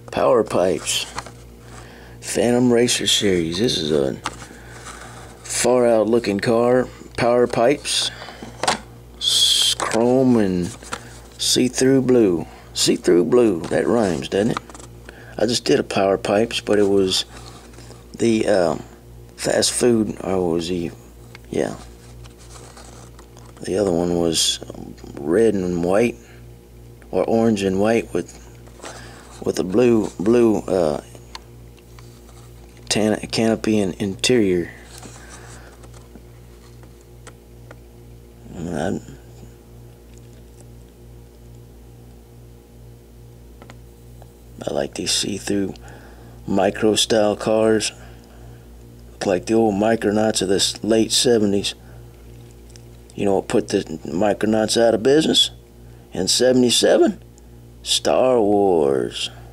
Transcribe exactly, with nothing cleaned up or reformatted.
Power Pipes Phantom Racer Series. This is a far out looking car. Power Pipes, chrome and see-through blue. See-through blue, that rhymes, doesn't it? I just did a Power Pipes, but it was the uh, fast food, or was the, yeah. The other one was red and white, or orange and white with with a blue blue uh, tan canopy and interior. And I, I like these see-through micro style cars. Look like the old Micronauts of the late seventies. You know what put the Micronauts out of business? In seventy-seven? Star Wars.